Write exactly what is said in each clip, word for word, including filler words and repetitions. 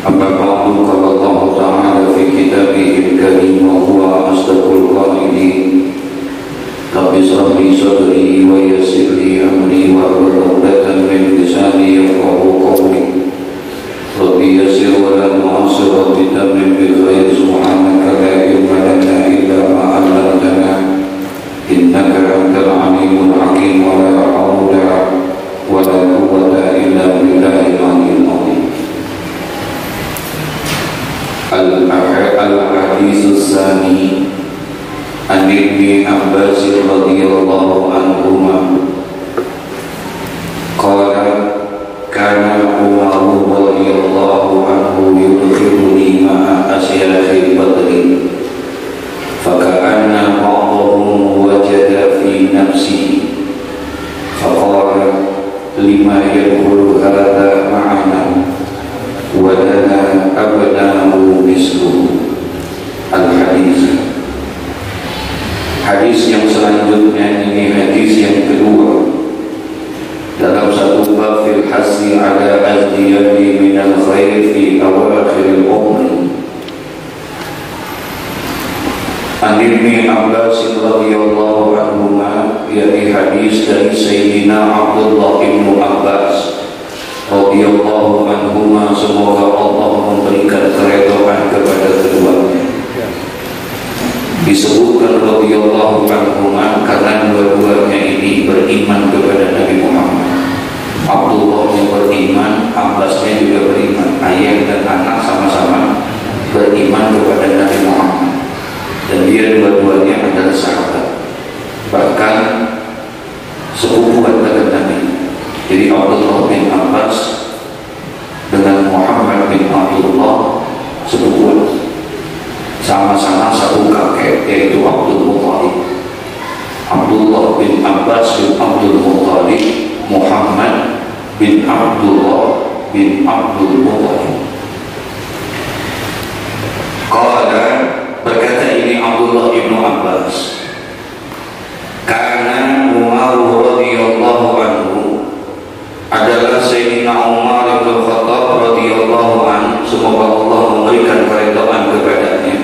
أما بعد قال الله تعالى في كتابه الكريم وهو أصدق القائلين رب اشرح لي صدري ويسر لي أمري واحلل عقدة من لساني يفقهوا قولي رب يسر ولا تعسر رب تمم بالخير سبحانك لا علم لنا إلا ما علمتنا إنك أنت العليم الحكيم ولا حول ولا قوة إلا بالله العلي العظيم. الحديث الثاني عن ابن عباس رضي الله عنهما قال كان عمر رضي الله عنه يدخلني مع أشياخ بدر فكأن بعضهم وجد في نفسه فقال لما يدخل هذا معنا ولنا أبناء مثله. Al-hadis. Hadis yang selanjutnya ini hadis yang kedua dalam satu bab fil hasi ala azdiyati minal khair fi awakhiril umri. An Ibni Abbas radhiyallahu anhuma, yakni hadis dari Sayyidina Abdullah bin Abbas radhiyallahu anhuma, semoga Allah memberikan keridhaan kepada keduanya. Disebutkan radhiyallahu anhuma karena dua-duanya ini beriman kepada Nabi Muhammad. Abdullahnya beriman, Abbasnya juga beriman. Ayah dan anak sama-sama beriman kepada Nabi Muhammad. Dan dia dua-duanya adalah sahabat, bahkan sepupuan dengan Nabi. Jadi Abdullah bin Abbas dengan Muhammad bin Abdullah sepupuan, sama-sama satu kakek, yaitu Abdul Muttalib. Abdullah bin Abbas bin Abdul Muttalib, Muhammad bin Abdullah bin Abdul Muttalib. Qala, berkata ini Abdullah bin Abbas, karena Umar radhiyallahu anhu, adalah Sayyidina Umar bin Khattab radhiyallahu anhu, semoga Allah memberikan keridhaan kepadanya,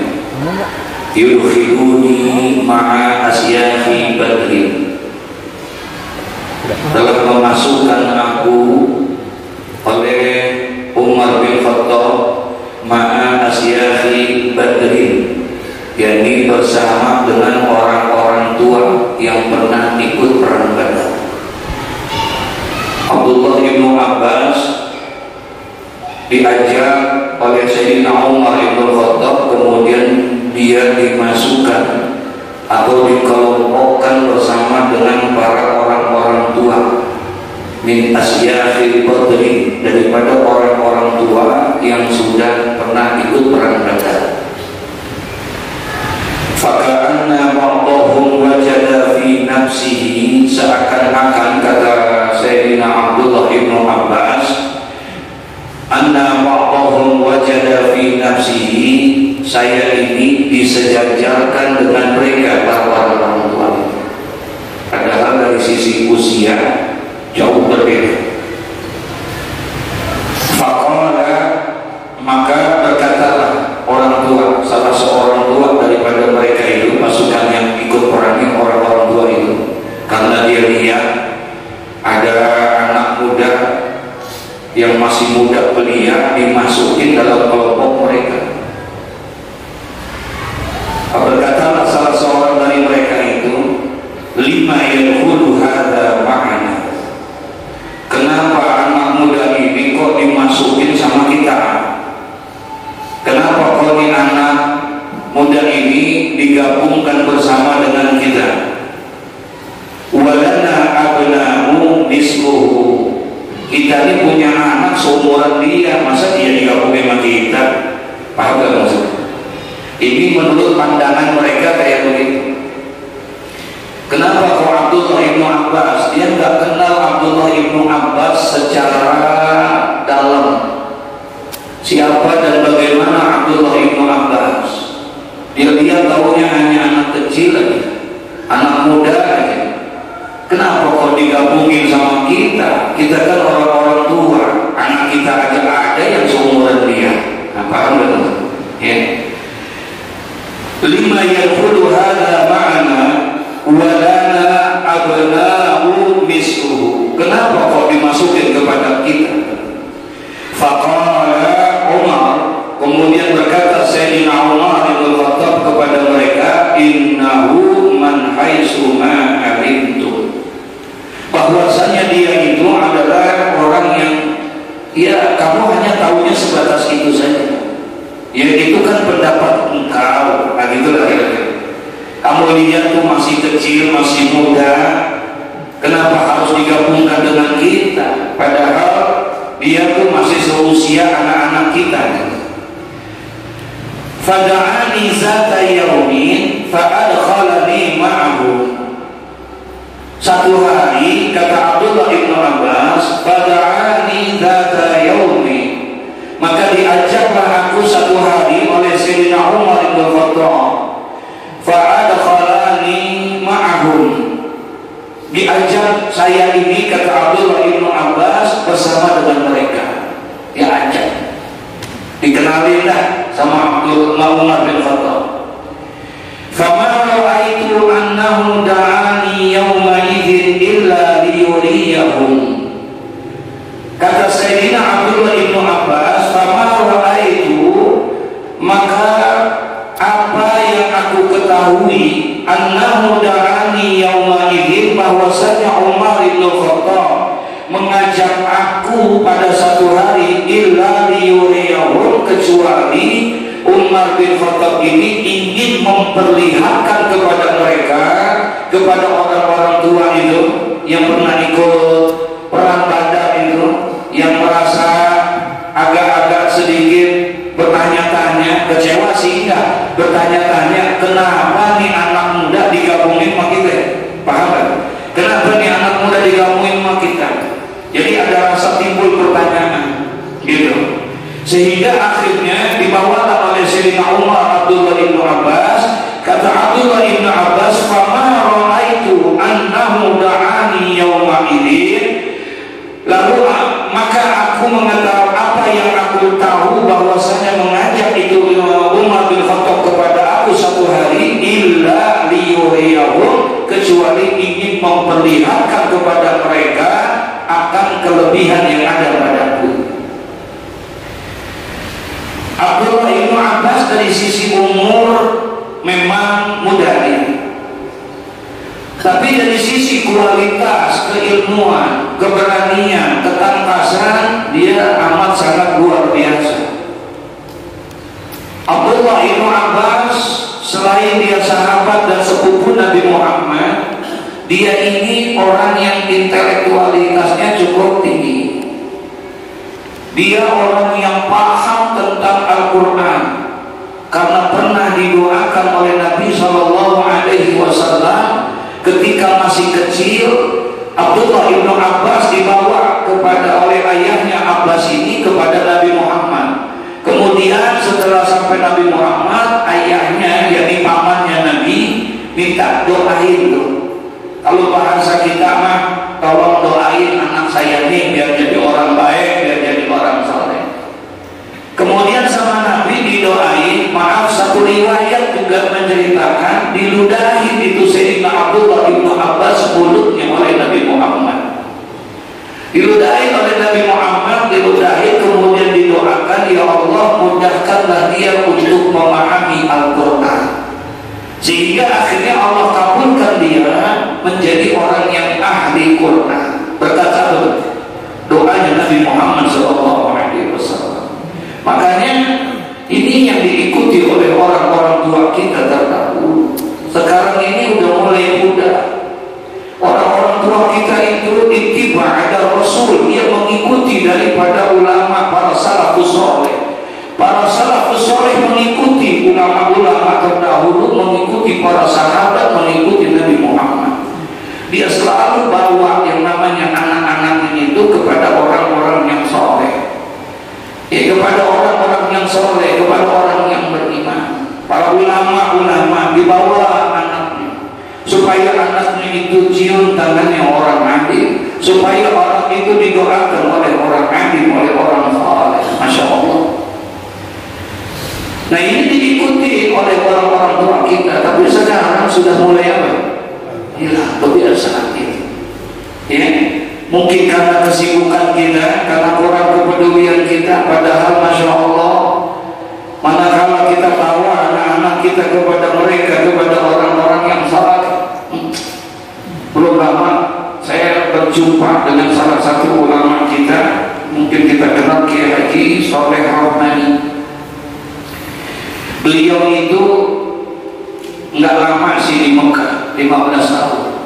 yudkhiluni ma'a asyafi badrin, telah memasukkan aku oleh Umar bin Khattab ma'a asyafi badrin, yakni bersama dengan orang-orang tua yang pernah ikut perang Badar. Abdullah bin Abbas diajak oleh Sayyidina Umar bin Khattab, kemudian dia dimasukkan atau dikelompokkan bersama dengan para orang-orang tua min asyakhil badri, daripada orang-orang tua yang sudah pernah ikut perang Badar. Faka'anna ba'dahum wajada fi nafsihi, seakan-akan kata Sayyidina Abdullah bin Abbas, anna ba'dahum wajada fi nafsihi, saya ini disejajarkan dengan mereka para orang tua, padahal dari sisi usia jauh berbeda. Faqala, maka berkatalah orang tua, salah seorang tua daripada mereka itu, pasukan yang ikut perangnya orang-orang tua itu, karena dia lihat ada anak muda yang masih muda belia dimasukin dalam kelompok mereka. Berkatalah salah seorang dari mereka itu, lima yadkhulu hadza ma'ana, kenapa anak muda ini kok dimasukin sama kita? Kenapa kok ini anak muda ini digabungkan bersama dengan kita? Walana abna'u misluhu, kita ini punya anak seumuran dia, masa dia digabungin sama kita? Paham gak maksud? Ini menurut pandangan mereka kayak begitu. Kenapa kalau Abdullah bin Abbas, dia nggak kenal Abdullah bin Abbas secara dalam, siapa dan bagaimana Abdullah bin Abbas. Dia lihat tahunya hanya anak kecil lagi, anak muda aja. Kenapa kok digabungin sama kita? Kita kan orang-orang tua, anak kita aja ada yang seumuran dia. kan pendapat engkau, nah gitulah kira-kira. Kamu lihat tuh masih kecil, masih muda, kenapa harus digabungkan dengan kita? Padahal dia tuh masih seusia anak-anak kita. Fada'ani zata yaumin fa'adkhalani ma'ahu. Satu hari kata Abdullah ibn Abbas, fada'ani zata yaumin, maka diajaklah aku satu hari oleh Sayyidina Umar bin Khattab, fa'adkhalani ma'ahum, diajak saya ini kata Abdullah ibn Abbas bersama dengan mereka, diajak, dikenalin dah sama Abdullah Umar bin Khattab. Fama ra'aitu annahu da'ani yawma idzin illa liyuriyahum. Kata Sayyidina Abdullah ibn Abbas, fama ra'aitu, maka apa yang aku ketahui, annahu da'ani yawma idzin, bahwasanya Umar bin Khattab mengajak aku pada satu hari, illa liyuriyahum, kecuali Umar bin Khattab ini ingin memperlihatkan kepada mereka, kepada orang-orang tua itu yang pernah ikut perang Badar itu, yang merasa agak-agak sedikit bertanya-tanya, kecewa sih enggak, bertanya-tanya kenapa nih anak muda digabungin sama kita, paham kan? Kenapa nih anak muda digabungin sama kita? Jadi ada rasa timbul pertanyaan gitu. Sehingga akhirnya dibawalah oleh Sayyidina Umar Abdullah ibn Abbas. Kata Abdullah ibn Abbas, fama ra'aitu annahu da'ani yawma idzin, lalu maka aku mengetahui, apa yang aku tahu bahwasanya mengajak itu Umar bin Khattab kepada aku satu hari, illa liyuriyahum, kecuali ingin memperlihatkan kepada mereka akan kelebihan yang ada padaku. Abdullah ibn Abbas dari sisi umur memang muda dia, tapi dari sisi kualitas, keilmuan, keberanian, ketangkasan, dia amat sangat luar biasa. Abdullah ibn Abbas selain dia sahabat dan sepupu Nabi Muhammad, dia ini orang yang intelektualitasnya cukup tinggi. Dia orang yang paham tentang Al-Quran, karena pernah didoakan oleh Nabi shallallahu alaihi wasallam ketika masih kecil. Abdullah ibn Abbas dibawa kepada oleh ayahnya Abbas ini kepada Nabi Muhammad. Kemudian setelah sampai Nabi Muhammad, ayahnya yakni pamannya Nabi minta doain tuh. Kalau bahasa kita mah, tolong doain anak saya nih biar jadi orang baik, biar jadi orang saleh. Kemudian sama Nabi didoain, maaf satu riwayat juga menceritakan diludahin itu Sayyidina Abdullah bin Abbas mulutnya oleh Nabi Muhammad. Diludahin oleh Nabi Muhammad, diludahin kemudian didoakan, ya Allah mudahkanlah dia untuk memahami Al-Quran, sehingga akhirnya Allah kabulkan dia menjadi orang yang ahli Quran berkat doanya Nabi Muhammad shallallahu alaihi wasallam. Makanya ini yang diikuti oleh orang-orang tua kita terdahulu. Sekarang ini udah mulai muda. Orang-orang tua kita itu ittiba ada Rasul, dia mengikuti daripada ulama para salafus saleh. Para salafus saleh mengikuti ulama-ulama terdahulu, mengikuti para sahabat, mengikuti Nabi Muhammad. Dia selalu bawa yang namanya anak-anaknya itu kepada orang-orang yang soleh, ya, kepada orang-orang yang soleh, kepada orang yang beriman. Para ulama-ulama dibawa anaknya, supaya anaknya itu cium tangannya orang alim, supaya orang itu didoakan oleh orang alim, oleh orang soleh. Masya Allah. Nah ini diikuti oleh orang-orang tua kita, tapi sekarang sudah mulai apa? Hilang kebiasaan ini. Ya, mungkin karena kesibukan kita, karena kurang kepedulian kita. Padahal masya Allah, manakala kita bawa anak-anak kita kepada mereka, kepada orang-orang yang salah. Belum lama saya berjumpa dengan salah satu ulama kita, mungkin kita kenal Kiai Haji Soleh Rahmani. lima belas tahun.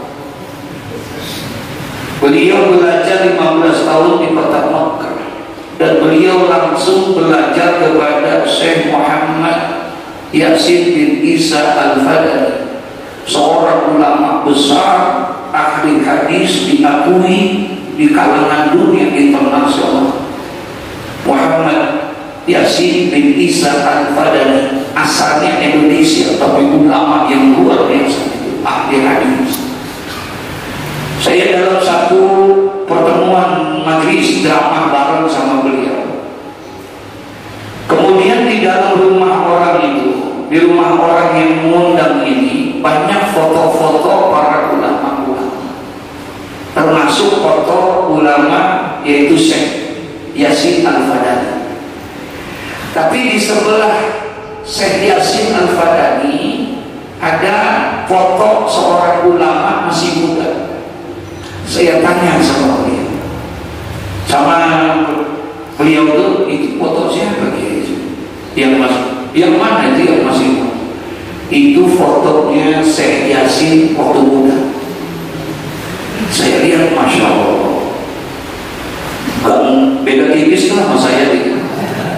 Beliau belajar lima belas tahun di kota Makkah, dan beliau langsung belajar kepada Syekh Muhammad Yasin bin Isa Al-Fadani, seorang ulama besar, ahli hadis, diakui di kalangan dunia internasional. Muhammad Yasin bin Isa Al-Fadani asalnya Indonesia, tapi ulama yang luar biasa, ahli hadis. Saya dalam satu pertemuan majelis drama bareng sama beliau. Kemudian di dalam rumah orang itu, di rumah orang yang mengundang ini, banyak foto-foto para ulama-ulama, termasuk foto ulama yaitu Syekh Yasin Al-Fadani. Tapi di sebelah Syekh Yasin Al-Fadani ada foto seorang ulama masih muda. Saya tanya sama beliau, sama beliau itu, itu foto siapa gitu? Yang mas, yang mana itu yang masih muda? Itu fotonya Syekh Yasin waktu muda. Saya lihat, masya Allah, ganteng, beda tipis lah sama saya gitu.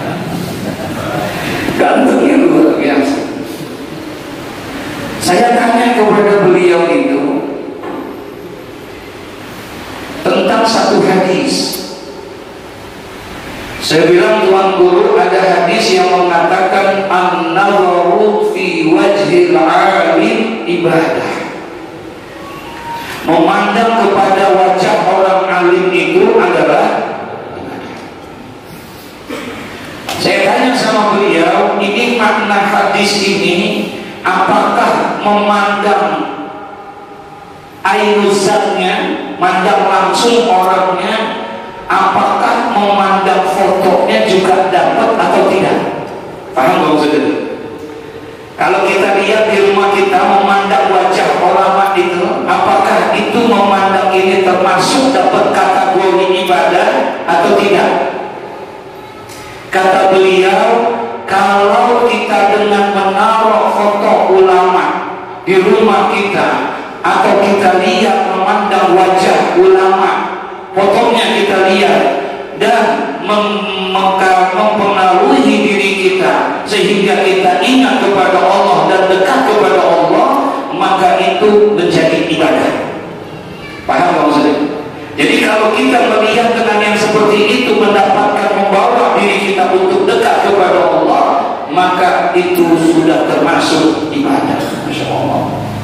Gantengnya luar biasa. Saya tanya kepada beliau itu tentang satu hadis. Saya bilang, tuan guru, ada hadis yang mengatakan an-nazaru fi wajhil alim ibadah. Memandang kepada wajah orang alim itu adalah ibadah. Saya tanya sama beliau, ini makna hadis ini, apakah memandang ainuzatnya, mandang langsung orangnya, apakah memandang fotonya juga dapat atau tidak? Paham nggak maksudnya? Kalau kita lihat di rumah kita memandang wajah ulama itu, apakah itu memandang ini termasuk dapat kategori ibadah atau tidak? Kata beliau, kalau kita dengan menaruh foto ulama di rumah kita, atau kita lihat memandang wajah ulama, fotonya kita lihat, dan mem mempengaruhi diri kita sehingga kita ingat kepada Allah dan dekat kepada Allah, maka itu menjadi ibadah. Paham nggak maksudnya? Jadi kalau kita melihat dengan yang seperti itu, mendapatkan membawa diri kita untuk dekat kepada Allah, maka itu sudah termasuk ibadah. Masya Allah.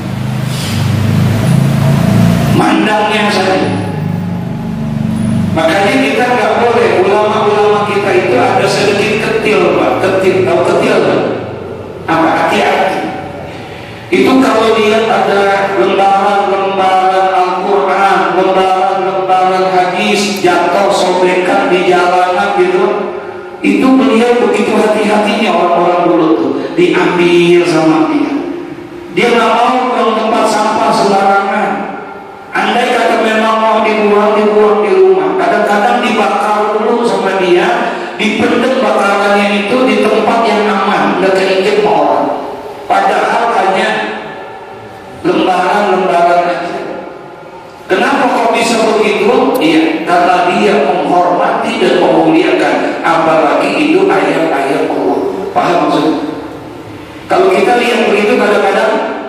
Mandangnya saja. Makanya kita nggak boleh, ulama-ulama kita itu ada sedikit ketil, Pak. Ketil, tahu ketil, Pak? Apa? Hati-hati. Itu kalau lihat ada lembaran-lembaran Al-Quran, lembaran-lembaran hadis jatuh sobekan di jalanan gitu, itu beliau begitu hati-hatinya orang-orang dulu tuh, diambil sama dia. Dia nggak mau buang tempat sampah sembarangan. Andai kata memang mau dibuang, dibuang di rumah. Kadang-kadang dibakar dulu sama dia, dipendem bakarannya itu di tempat yang aman, nggak keinjek sama orang. Padahal hanya lembaran-lembaran aja. Kenapa kok bisa begitu? Iya, karena dia menghormati dan memuliakan, apalagi itu ayat-ayat Allah. Paham maksudnya? Kalau kita lihat begitu kadang-kadang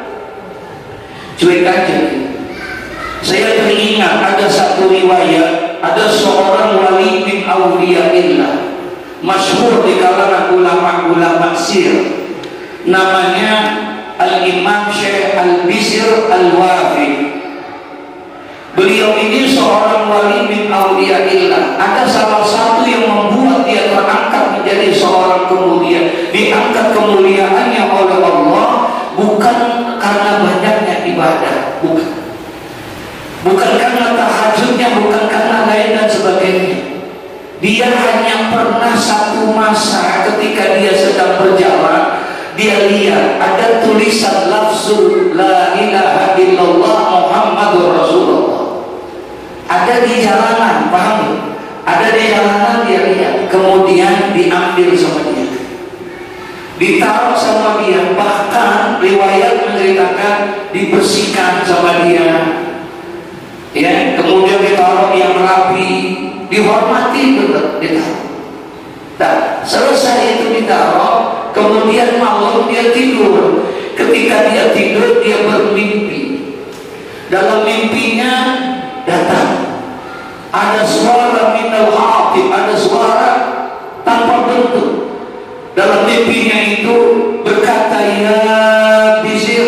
cuek aja. Saya teringat ada satu riwayat, ada seorang wali bin awliyaillah, masyhur di kalangan ulama-ulama sir, namanya Al-Imam Syekh Al-Bishr Al-Wafi. Beliau ini seorang wali bin awliyaillah. Ada salah satu yang membuat dia terangkat menjadi seorang kemuliaan, diangkat kemuliaannya oleh Allah, bukan karena banyaknya ibadah, bukan. Bukan karena tahajudnya, bukan karena lain dan sebagainya. Dia hanya pernah satu masa ketika dia sedang berjalan, dia lihat ada tulisan lafzul la ilaha illallah Muhammadur Rasulullah. Ada di jalanan, paham? Ada di jalanan dia lihat, kemudian diambil sama dia, ditaruh sama dia. Bahkan riwayat menceritakan dibersihkan sama dia, ya, kemudian ditaruh yang rapi, dihormati betul, ditaruh. Nah, selesai itu ditaruh, kemudian malam dia tidur. Ketika dia tidur, dia bermimpi. Dalam mimpinya datang ada suara minal hati, ada suara tanpa bentuk. Dalam mimpinya itu berkata, ya Bisir,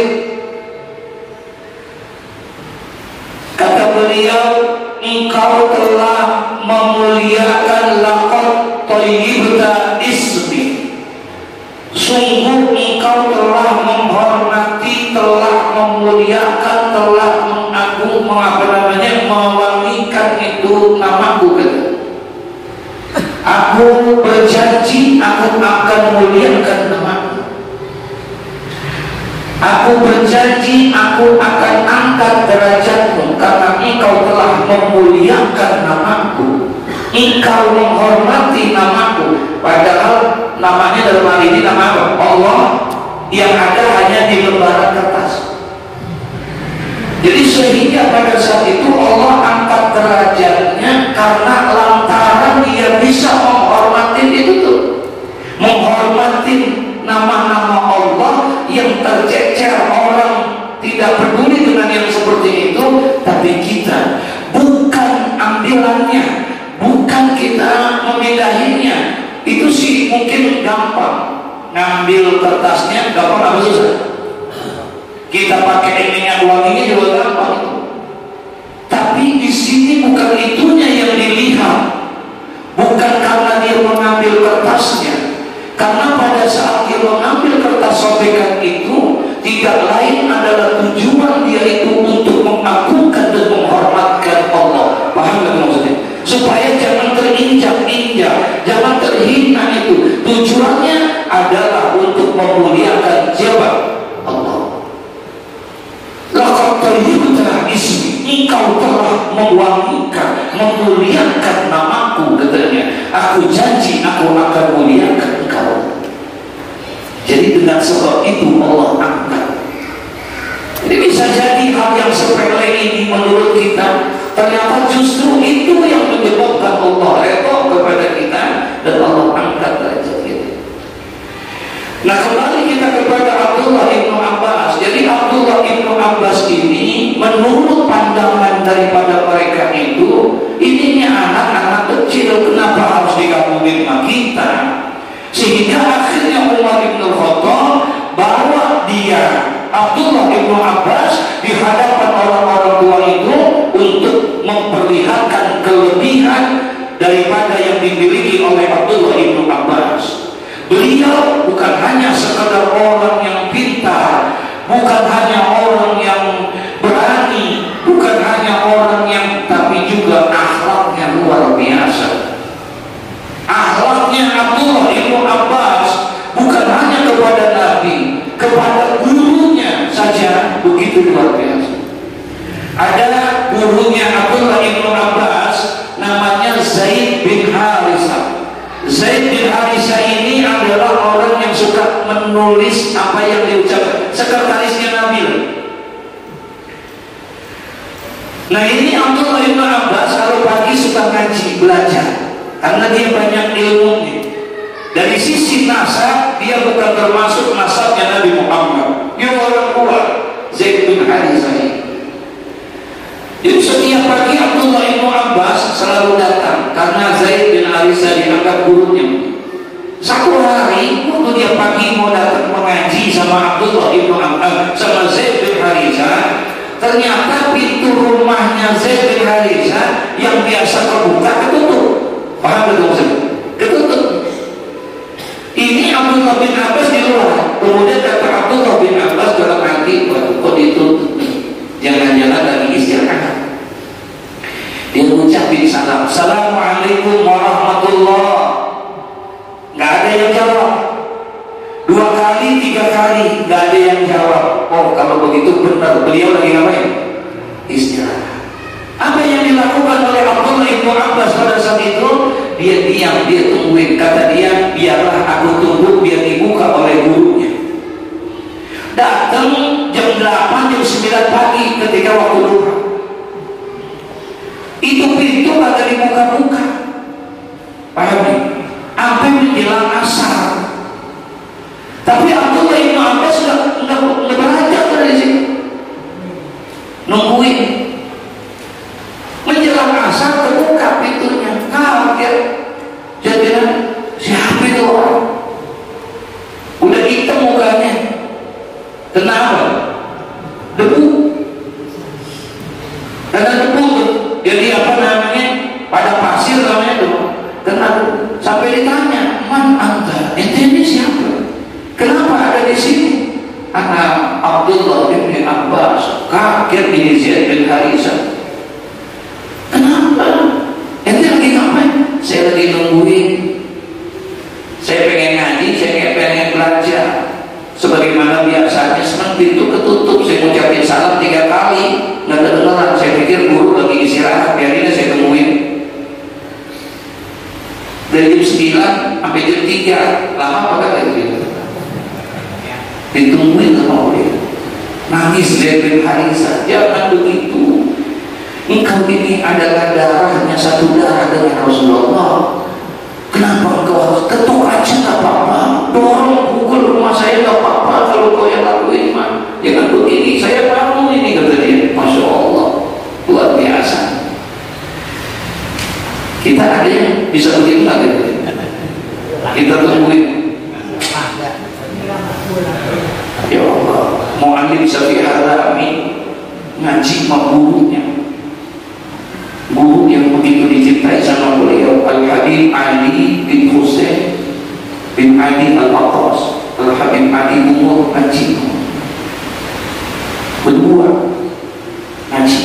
kata beliau, engkau telah memuliakan laqad thayyibta ismi, sungguh engkau telah menghormati, telah memuliakan, telah mengagung, apa namanya, mewangikan itu namaku. Aku berjanji aku akan muliakan namamu. Aku berjanji aku akan angkat derajatmu karena engkau telah memuliakan namaku, engkau menghormati namaku. Padahal namanya dalam hal ini nama apa? Allah, yang ada hanya di lembaran kertas. Jadi sehingga pada saat itu Allah angkat derajatnya karena lantaran dia bisa menghormati itu tuh, menghormati nama-nama Allah yang tercecer orang tidak peduli dengan yang seperti itu. Tapi kita bukan ambilannya, bukan kita memindahinya. Itu sih mungkin gampang, ngambil kertasnya gampang, apa susah? Kita pakai minyak wanginya juga gampang itu. Tapi di sini bukan itunya yang dilihat, bukan karena dia mengambil kertasnya. Karena pada saat dia mengambil kertas sobekan itu, tidak lain adalah tujuan dia itu untuk mengagungkan dan menghormatkan Allah. Paham nggak maksudnya? Supaya jangan terinjak-injak, jangan terhina itu. Tujuannya adalah untuk memuliakan siapa? Allah. Laqad thayyibta ismi, engkau telah mewangikan, memuliakan namaku, katanya. Aku janji aku akan muliakan engkau. Jadi dengan sebab itu Allah angkat. Jadi bisa jadi hal yang sepele ini menurut kita, ternyata justru itu yang menyebabkan Allah redha kepada kita dan Allah angkat derajat kita. Nah, kembali kita kepada Abdullah ibnu Abbas. Jadi Abdullah ibnu Abbas ini menurut pandangan daripada mereka itu, ininya anak-anak kecil, kenapa harus digabungin sama kita? Sehingga akhirnya Umar bin Khattab bawa dia Abdullah ibnu Abbas di hadapan orang-orang tua itu untuk memperlihatkan kelebihan daripada yang dimiliki oleh Abdullah ibnu Abbas. Beliau bukan hanya sekadar orang yang pintar, bukan hanya orang yang berani, bukan hanya orang yang, tapi juga akhlaknya luar biasa. Akhlaknya Abdullah ibnu Abbas bukan hanya kepada Nabi, kepada gurunya saja begitu luar biasa. Ada gurunya Abdullah ibnu Abbas namanya Zaid bin Harisah. Zaid bin Harisah ini adalah orang yang suka menulis apa yang diucapkan, sekretarisnya Nabi. Nah, ini Abdullah ibnu Abbas kalau pagi suka ngaji, belajar, karena dia banyak ilmunya. Dari sisi nasab dia bukan termasuk nasabnya Nabi Muhammad, dia orang tua, Zaid bin Harisah ini. Jadi setiap pagi Abdullah ibnu Abbas selalu datang karena Zaid bin Harisah dianggap gurunya. Satu hari waktu dia pagi mau datang mengaji sama Abdullah ibnu Abbas, sama Zaid bin Harisah, ternyata pintu rumahnya Zaid bin Harisah yang biasa terbuka ketutup. Paham betul maksudnya? Ketutup. Ini Abdullah bin Abbas di luar. Kemudian kata Abdullah bin Abbas dalam hati, kok ditutup? Jangan-jangan lagi istirahat. Dia mengucapkan salam, Assalamualaikum warahmatullah. Nggak ada yang jawab. Dua kali, tiga kali, nggak ada yang jawab. Oh, kalau begitu benar, beliau lagi ngapain? Istirahat. Apa yang dilakukan oleh Abdullah ibnu Abbas pada saat itu? Dia diam, dia tungguin. Kata dia, biarlah aku tunggu, biar dibuka oleh gurunya. Datang jam delapan, jam sembilan sembilan pagi ketika waktu duha. Itu pintu agak dibuka-buka, paham nih? Sampai menjelang asar. Tapi Abdullah bin Abbas nggak nggak beranjak dari situ, nungguin. Menjelang asar terbuka pintunya, kaget. Jadinya siapa itu orang? Udah hitam mukanya. Kenapa? Debu. Karena debu tuh. Jadi apa namanya? Pada pasir namanya tuh. Kenapa? Sampai ditanya, "Man anta? Ente ini siapa? Kenapa ada di sini?" Anak Abdullah bin Abbas. Kaget ini Zaid bin Harisah. Kenapa? Ente lagi ngapain? Saya lagi nungguin. Saya pengen ngaji, saya pengen belajar. Sebagaimana biasanya, senang pintu ketutup. Saya ngucapin salam tiga kali, nggak kedengeran. Saya pikir guru lagi istirahat, biarin saya temuin. Dari jam sembilan sampai jam tiga, lama apa kata itu? Ditungguin sama dia. Nangis Zaid bin Harisah, jangan begitu. Engkau ini adalah darahnya satu darah dengan Rasulullah. Kenapa engkau harus ketuk aja nggak apa-apa, dorong pukul rumah saya nggak apa-apa kalau kau yang lakuin mah. Jangan begini, saya malu ini, kata dia. Masya Allah, luar biasa. Kita ada yang bisa begitu nggak gitu? Kita tungguin. Ya Allah, mau alim Syafi'i Harami ngaji sama gurunya. Guru yang begitu dicintai sama beliau, Al-Habib Ali bin Husain bin Ali Al-Attas, Al-Habib Ali umur ngaji berdua ngaji.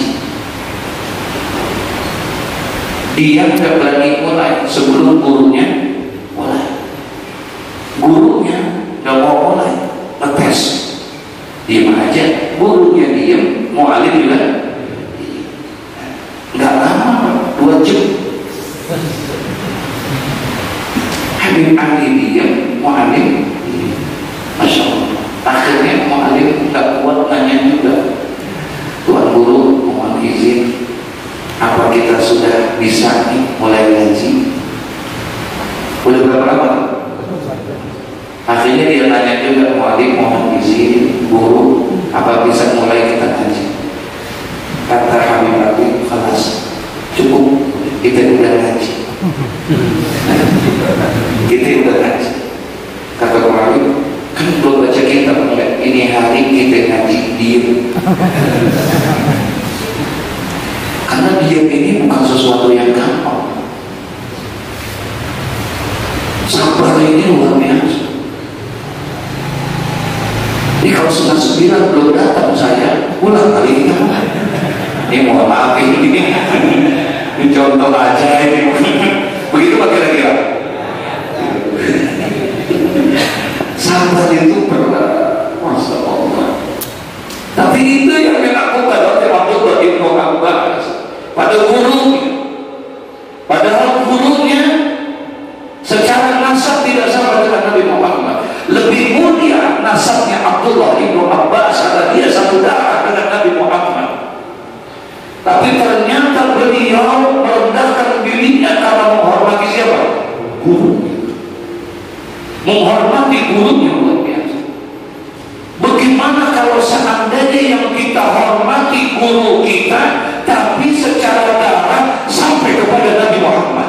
Dia tidak berani mulai sebelum gurunya mulai. Gurunya tidak mau mulai, ngetes, diam aja. Gurunya diam, mau alim juga nggak lama, dua jam. Habib Ali diam, mau alim, Masya Allah. Akhirnya mau alim nggak kuat nanya juga, Tuan Guru mohon izin, apa kita sudah bisa nih mulai ngaji? Udah berapa lama? Akhirnya dia nanya juga, mau alim mohon izin Guru, apa bisa mulai kita ngaji? Kata Habib Ali, "Khalas, cukup, kita udah ngaji." Kita udah ngaji. Kata Habib, "Kan belum baca kitab, enggak? Ini hari kita ngaji diem." Karena diem ini bukan sesuatu yang gampang. Sabar ini luar biasa. Ini kalau setengah sembilan belum datang saya, pulang kali kita. Ini mohon maaf ini, ini contoh aja ini. Begitu pak kira-kira. Sabar itu berat, Masya Allah. Tapi itu yang dilakukan oleh Abdullah bin Abbas pada gurunya. Padahal gurunya secara nasab tidak sama dengan Nabi Muhammad. Lebih mulia nasabnya Abdullah bin Abbas karena dia satu darah dengan Nabi Muhammad. Tapi ternyata beliau merendahkan dirinya karena menghormati siapa? Guru. Menghormati gurunya luar biasa. Bagaimana kalau seandainya yang kita hormati guru kita, tapi secara darah sampai kepada Nabi Muhammad?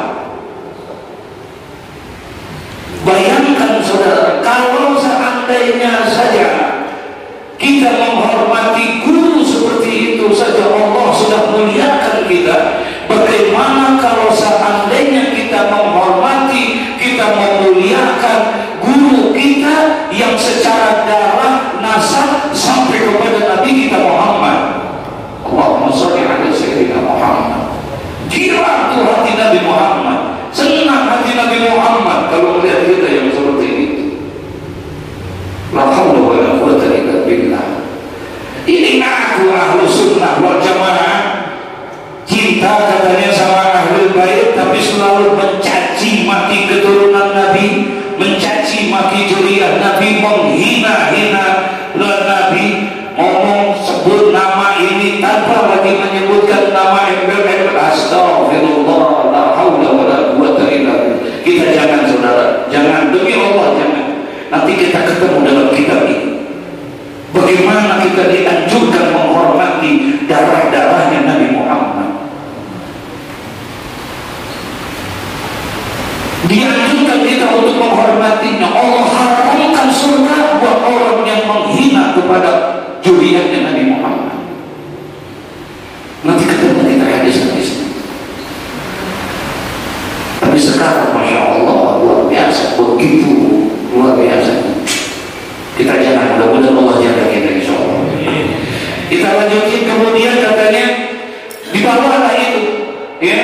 Bayangkan saudara, kalau seandainya saja kita menghormati guru seperti itu saja Allah sudah muliakan kita, bagaimana kalau seandainya kita menghormati, kita memuliakan guru kita yang secara darah nasab sampai kepada Nabi kita Muhammad. Allahumma shalli ala sayyidina Muhammad. Gila tuh hati Nabi Muhammad, senang hati Nabi Muhammad kalau melihat kita yang seperti itu. La haula wa la quwwata illa billah. Ini aku ahlu sunnah wal jamaah. Cinta katanya sama ahlul bait, dianjurkan kita untuk menghormatinya. Allah haramkan surga buat orang yang menghina kepada zuriatnya Nabi Muhammad. Nanti ketemu kita hadis-hadis. Tapi sekarang Masya Allah luar biasa, begitu luar biasa. Kita jangan, mudah-mudahan Allah jaga kita insya Allah. Kita lanjutin, kemudian katanya dibawalah itu, ya.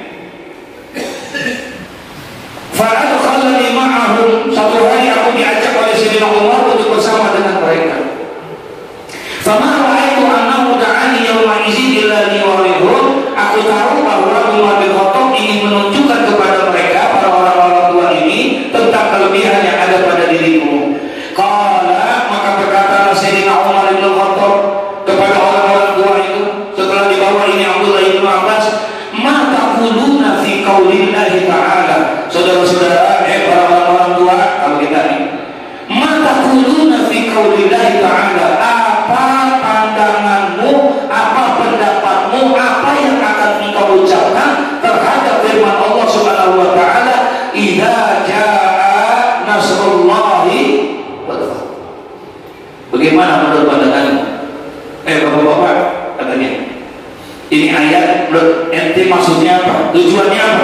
Fa'adkhalani ma'ahum, satu hari aku diajak oleh Sayyidina Umar untuk bersama dengan mereka. Fama ra'aitu annahu da'ani yawma idzin illa liwarihun. Aku tahu bahwa Umar bin Khattab ingin menunjukkan kepada mereka, para orang-orang tua ini, tentang kelebihan yang ada pada diriku. Qala, maka berkatalah Sayyidina Umar bin Khattab kepada orang-orang tua itu setelah dibawa ini Abdullah bin Abbas, ma taquluna fi qaulillahi ta'ala. Saudara-saudara, eh para orang-orang tua, kalau kita ini, ma taquluna fi qaulillahi ta'ala, apa pandanganmu, apa pendapatmu, apa yang akan engkau ucapkan terhadap firman Allah Subhanahu wa taala, idza jaa nasrullahi wal fath. Bagaimana menurut pandanganmu? Eh Bapak-bapak, katanya ini ayat ente maksudnya apa? Tujuannya apa?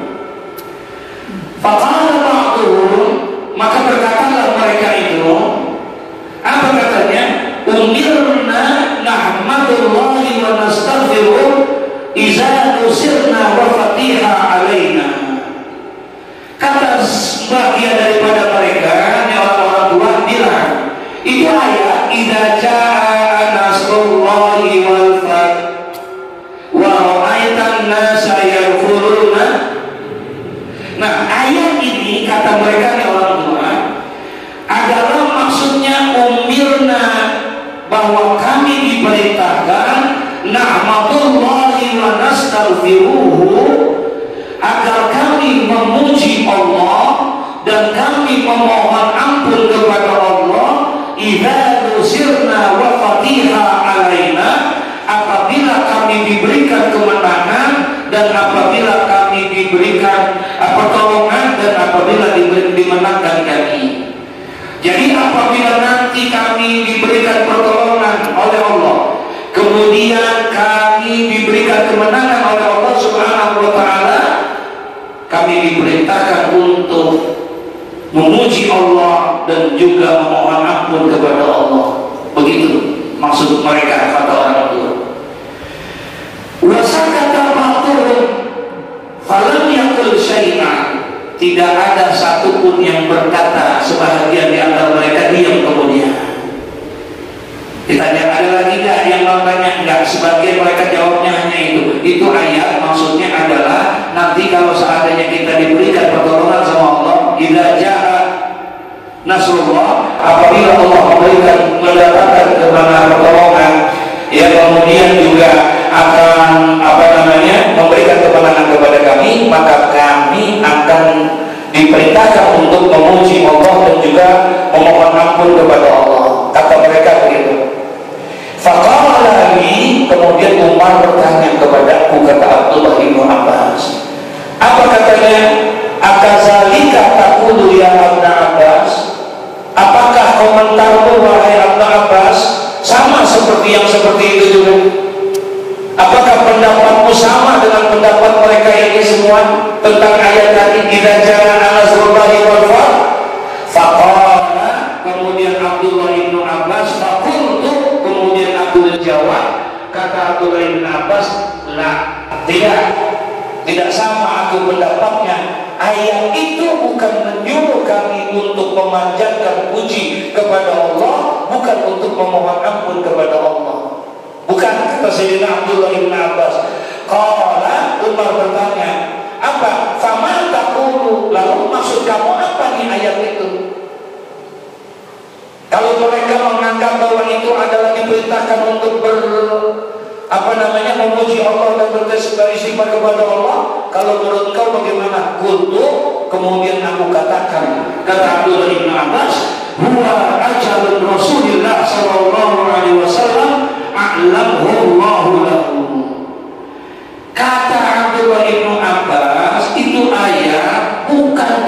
Faqala ba'duhum, maka berkatalah mereka itu, apa katanya? Umirna nahmadullahi wa nastaghfiruh iza nusirna wa fatiha alaina. Kata sebagian daripada mereka, ini orang-orang tua bilang, itu ayat idza jaa nasrullahi wal fath wa ra'aitan nasa yadkhuluna. Nah, ayat ini kata mereka nih orang tua adalah maksudnya umirna, bahwa kami diperintahkan nahmadullahi wa nastaghfiruhu, agar kami memuji Allah dan kami memohon ampun kepada Allah, idza nusirna wa fatiha alaina, apabila kami diberikan kemenangan dan apabila kami diberikan pertolongan dan apabila dimenangkan kami. Jadi apabila nanti kami diberikan pertolongan oleh Allah, kemudian kami diberikan kemenangan oleh Allah Subhanahu wa taala, kami diperintahkan untuk memuji Allah dan juga memohon ampun kepada Allah. Begitu maksud mereka, kata orang tua. Wasakata ba'dhum falam yaqul syai'an. Tidak ada satupun yang berkata, sebahagian di antara mereka diam kemudian. Ditanya ada lagi nggak yang mau tanya? Enggak, sebagian mereka jawabnya hanya itu. Itu ayat maksudnya adalah nanti kalau seandainya kita diberikan pertolongan sama Allah, idza jaa nasrullah, apabila Allah memberikan mendatangkan kemenangan pertolongan, ya kemudian juga akan apa namanya memberikan kemenangan kepada kami, maka kami akan diperintahkan untuk memuji Allah dan juga memohon ampun kepada Allah. Kata mereka begitu. Faqala lagi, kemudian Umar bertanya kepadaku, kata Abdullah bin Abbas, apa katanya? Akazalika taqulu ya Ibnu Abbas? Apakah komentarmu wahai Ibnu Abbas sama seperti yang seperti itu juga? Apakah pendapatmu sama dengan pendapat mereka ini semua tentang ayat tadi idza jaa nasrullahi wal fath? Faqala, kemudian Abdullah bin Abbas, faqultu, kemudian aku menjawab, kata Abdullah bin Abbas, la, tidak, tidak sama aku pendapatnya. Ayat itu bukan menyuruh kami untuk memanjatkan puji kepada Allah, bukan untuk memohon ampun kepada Allah. Bukan, kata Sayyidina Abdullah bin Abbas. Qala, Umar bertanya, apa? Fama taqulu, lalu maksud kamu apa di ayat itu? Kalau mereka menganggap bahwa itu adalah diperintahkan untuk ber apa namanya memuji Allah dan beristighfar kepada Allah, kalau menurut kau bagaimana? Qultu, kemudian aku katakan, kata Abdullah bin Abbas, huwa ajalun Rasulillah sallallahu alaihi wasallam a'lamhullahu lahu. Kata Abdullah bin Abbas, itu ayat bukan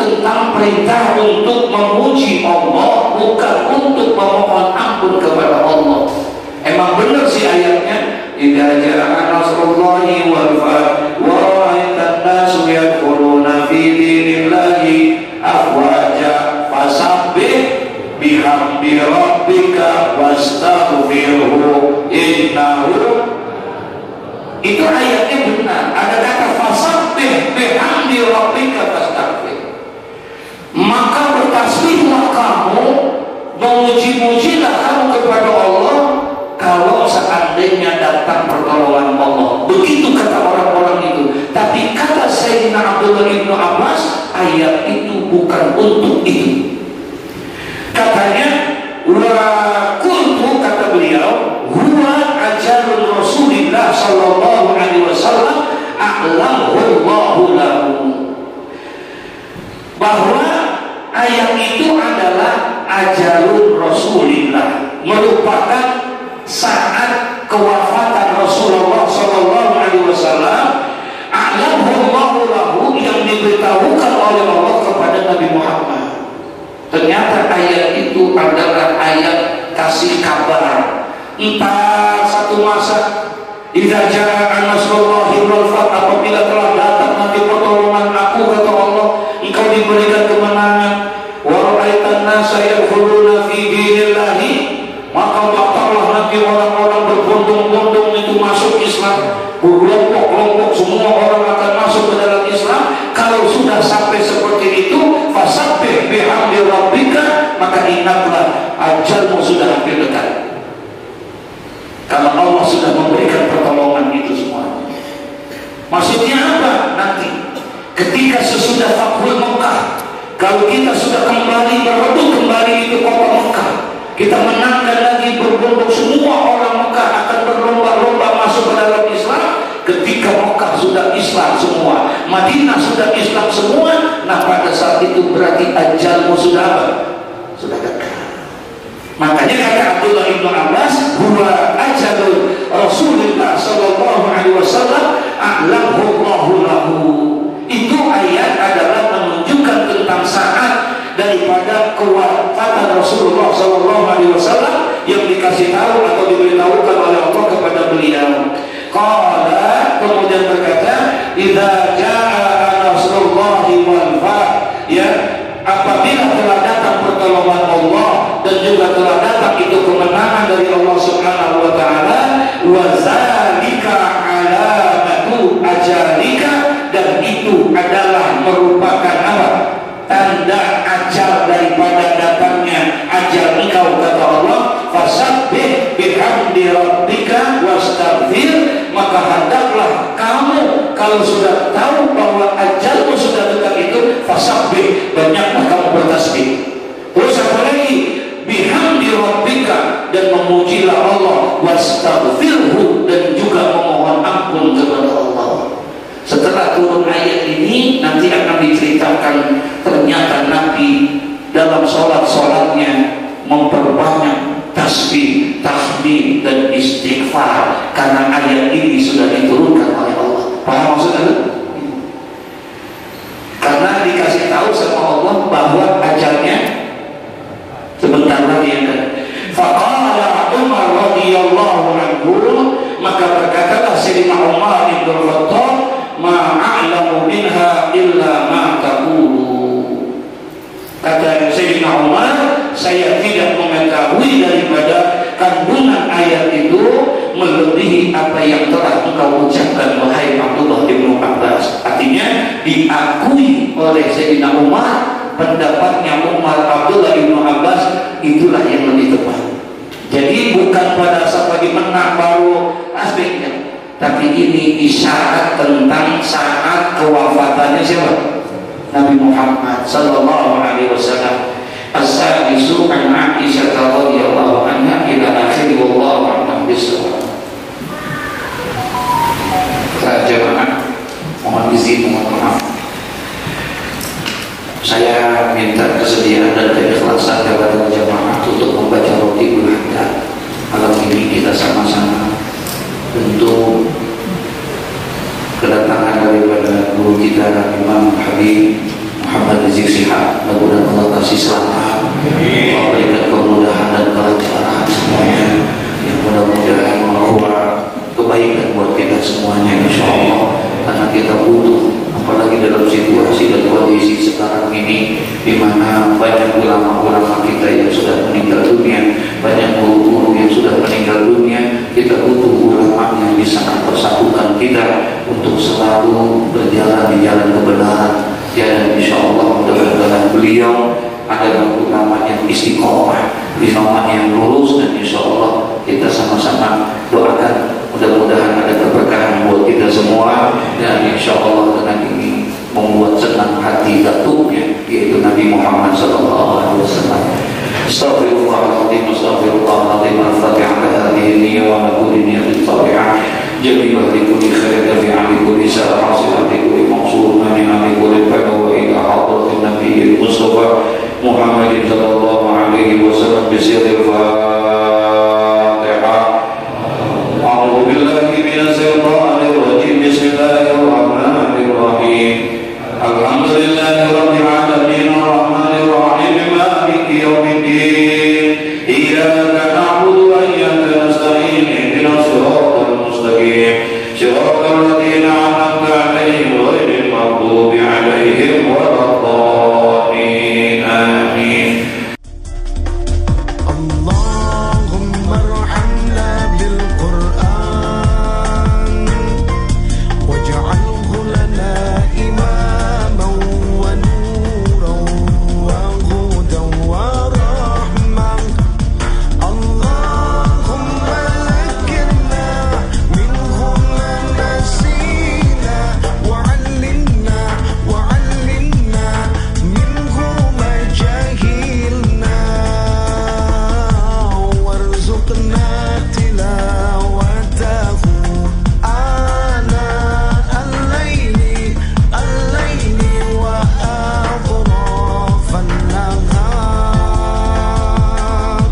perintah untuk memuji Allah, bukan untuk memohon ampun kepada Allah. Emang benar sih ayatnya, idza jaa nasrullahi wal fath wa ra'aitan nasu yadkhuluna fi dinillahi afwaja fasabbih bihamdi rabbika wastaghfirhu innahu. Itu ayatnya benar. Ada kata fasabbih bihamdi rabbika wastaghfir. Maka bertasbihlah kamu, memuji-mujilah kamu kepada Allah kalau seandainya datang pertolongan Allah. Begitu kata orang-orang itu. Tapi kata Sayyidina Abdullah ibnu Abbas, ayat itu bukan untuk itu. Katanya, wa kuntu, kata beliau, huwa ajalul Rasulillah sallallahu alaihi wasallam a'lahu Allahu lahu. Bahwa ayat itu adalah ajalul Rasulillah, merupakan saat kewafatan Rasulullah sallallahu alaihi wasallam, a'lahu Allahu lahu, yang diberitahukan oleh Allah kepada Nabi Muhammad. Ternyata ayat itu adalah ayat kasih kabar. Entah satu masa, idza jaa nasrullahi wal fath, apabila telah datang nanti pertolongan aku, kata Allah, engkau diberikan kemenangan. Wa ra'aitan nasa yadkhuluna fi dinillahi, maka bakal nanti orang-orang berbondong-bondong itu masuk Islam, berkelompok-kelompok, semua orang akan masuk ke dalam Islam. Kalau sudah sampai seperti itu, fasabbih bihamdi rabbika, maka ingatlah ajalmu sudah hampir dekat. Kalau Allah sudah memberikan pertolongan itu semua. Maksudnya apa? Nanti ketika sesudah Fathul Mekah, kalau kita sudah kembali merebut kembali itu kota Mekah, kita menangkan lagi berbondong, semua orang Mekah akan berlomba-lomba masuk ke dalam Islam. Ketika Mekah sudah Islam semua, Madinah sudah Islam semua, nah pada saat itu berarti ajalmu sudah apa? Sudah dekat. Makanya kata Abdullah ibnu Abbas, huwa ajalul Rasulullah sallallahu alaihi wasallam a'lahu Allahu lahu. Itu ayat adalah menunjukkan tentang saat daripada kewafatan Rasulullah sallallahu alaihi wasallam yang dikasih tahu atau diberitahukan oleh Allah kepada beliau. Qala, kemudian berkata, idza jaa nasrullahi wal fath, ya, apabila telah datang pertolongan Allah dan juga telah datang itu kemenangan dari Allah Subhanahu wa taala, wa zalika alamatu ajalika, dan itu adalah merupakan apa? Tanda ajal daripada datangnya ajal engkau, kata Allah, fasabbih bihamdi rabbika wastaghfir, maka hendaklah kamu kalau sudah tahu bahwa ajalmu sudah dekat itu, fasabbih, banyaklah kamu bertasbih. Terus apa lagi? Bihamdi rabbika, dan memujilah Allah, wastaghfirhu, dan juga memohon ampun kepada Allah. Setelah turun ayat ini nanti akan diceritakan ternyata Nabi dalam sholat-sholatnya memperbanyak tasbih, tahmid, dan istighfar karena ayat ini sudah diturunkan oleh Allah. Paham maksudnya? Karena dikasih tahu sama Allah bahwa ajalnya sebentar lagi yang kan. Faqala Umar radhiyallahu anhu, maka berkatalah Sayyidina Umar bin Khattab, ma'a'lamu minha illa ma taqulu. Kata Sayyidina Umar, saya tidak mengetahui daripada kandungan ayat itu melebihi apa yang telah engkau ucapkan wahai Abdullah bin Abbas. Artinya diakui oleh Sayyidina Umar, pendapatnya Umar Abdullah bin Abbas itulah yang lebih tepat. Jadi bukan pada saat lagi menang baru aspeknya, tapi ini isyarat tentang saat kewafatannya siapa? Nabi Muhammad sallallahu alaihi wasallam. As-sadisu an Aisyah radhiyallahu anha ila akhir wallahu a'lam bissawab. Jemaah, mohon izin, mohon maaf. Saya minta kesediaan dan keikhlasan kepada jemaah untuk membaca Roti Bulan. Malam ini kita sama-sama untuk kedatangan daripada guru kita Imam Habib Muhammad Rizik Sihab, mudah-mudahan Allah kasih selamat, Allah berikan kemudahan dan kelancaran semuanya, yang mudah-mudahan membawa kebaikan buat kita semuanya insya Allah, karena kita butuh, apalagi dalam situasi dan kondisi sekarang ini di mana banyak ulama-ulama kita yang sudah meninggal dunia, banyak guru-guru yang sudah meninggal dunia. Kita butuh ulama yang bisa mempersatukan kita untuk selalu berjalan di jalan kebenaran. Dan insya Allah mudah-mudahan beliau adalah ulama yang istiqomah, ulama yang lurus, dan insya Allah kita sama-sama doakan mudah-mudahan ada keberkahan buat kita semua, dan insya Allah dengan ini membuat senang hati datuknya, yaitu Nabi Muhammad sallallahu alaihi wasallam. Astaghfirullahaladzim, astaghfirullahaladzim, al-fatihah ala hadhihi niyyah wa ala kulli niyatin salihah, jami'an li kulli khair, jami'an li kulli sa'a, hasilan li kulli maqsud, mani'an li kulli fadl, wa ila hadratin nabiyil mustafa Muhammadin sallallahu alaihi wasallam bi sirril Fatihah. A'udzu billahi minasy syaithanir rajim. Bismillahirrahmanirrahim. Alhamdulillahi rabbil alamin, arrahmanir rahim, maliki yaumiddin. Iyyaka na'budu wa iyyaka nasta'in. Ihdinas siratal mustaqim. Siratal ladzina an'amta 'alaihim ghairil maghdubi 'alaihim waladdallin. Amin. Allahumma arhamna bil Qur'an waj'alhu lana imaman wa nuran wa hudan wa rahmah. Allahumma zakkirna minhu ma nasina wa 'allimna wa 'allimna minhu ma jahilna warzuqna tilawatahu ana al-laili al-laili wa atrafan nahar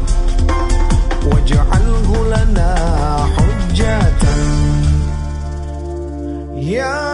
waj'alhu lana hujjatan ya